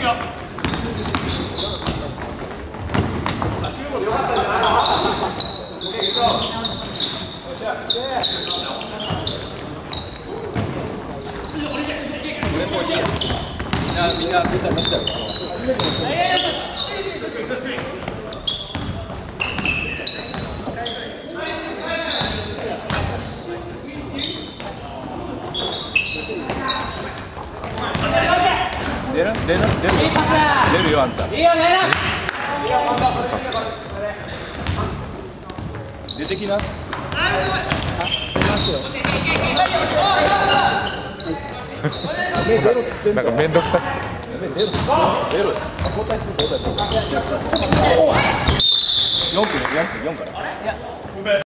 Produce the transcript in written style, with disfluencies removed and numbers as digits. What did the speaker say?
みんな出たよ。出るよあんた。出てきな。 なんかめんどくさい。 出ろ。4分から。